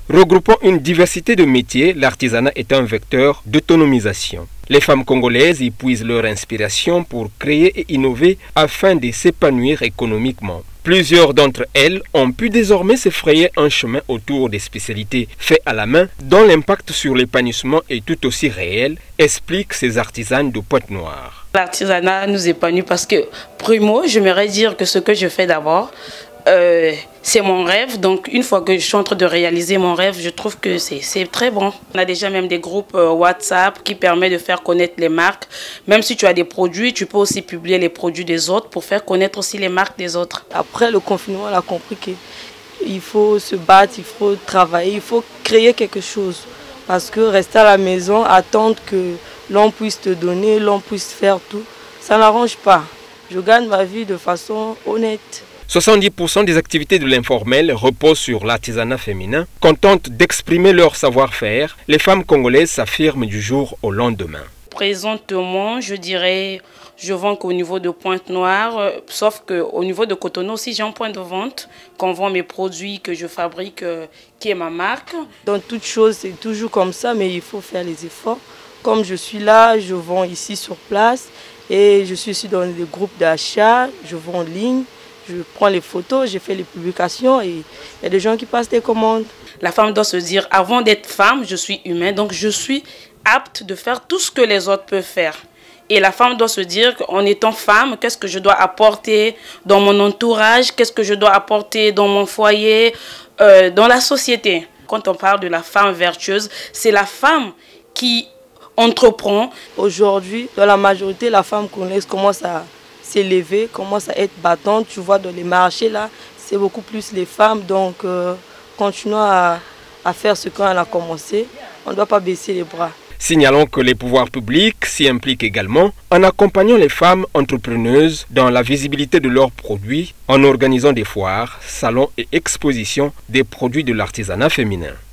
Regroupant une diversité de métiers, l'artisanat est un vecteur d'autonomisation. Les femmes congolaises y puisent leur inspiration pour créer et innover afin de s'épanouir économiquement. Plusieurs d'entre elles ont pu désormais se frayer un chemin autour des spécialités faites à la main dont l'impact sur l'épanouissement est tout aussi réel, expliquent ces artisanes de Pointe-Noire. L'artisanat nous épanouit parce que, primo, j'aimerais dire que ce que je fais d'abord, c'est mon rêve. Donc une fois que je suis en train de réaliser mon rêve, je trouve que c'est très bon. On a déjà même des groupes WhatsApp qui permettent de faire connaître les marques. Même si tu as des produits, tu peux aussi publier les produits des autres pour faire connaître aussi les marques des autres. Après le confinement, on a compris qu'il faut se battre, il faut travailler, il faut créer quelque chose. Parce que rester à la maison, attendre que l'on puisse te donner, l'on puisse faire tout, ça n'arrange pas. Je gagne ma vie de façon honnête. 70% des activités de l'informel reposent sur l'artisanat féminin. Contentes d'exprimer leur savoir-faire, les femmes congolaises s'affirment du jour au lendemain. Présentement, je dirais, je vends qu'au niveau de Pointe-Noire, sauf qu'au niveau de Cotonou aussi, j'ai un point de vente, qu'on vend mes produits que je fabrique, qui est ma marque. Dans toute chose, c'est toujours comme ça, mais il faut faire les efforts. Comme je suis là, je vends ici sur place et je suis ici dans les groupes d'achat, je vends en ligne. Je prends les photos, je fais les publications et il y a des gens qui passent des commandes. La femme doit se dire, avant d'être femme, je suis humain, donc je suis apte de faire tout ce que les autres peuvent faire. Et la femme doit se dire qu'en étant femme, qu'est-ce que je dois apporter dans mon entourage, qu'est-ce que je dois apporter dans mon foyer, dans la société. Quand on parle de la femme vertueuse, c'est la femme qui entreprend. Aujourd'hui, dans la majorité, la femme congolaise commence à s'élever, commence à être battante. Tu vois, dans les marchés, là, c'est beaucoup plus les femmes. Donc, continuons à faire ce qu'on a commencé. On ne doit pas baisser les bras. Signalons que les pouvoirs publics s'y impliquent également en accompagnant les femmes entrepreneuses dans la visibilité de leurs produits, en organisant des foires, salons et expositions des produits de l'artisanat féminin.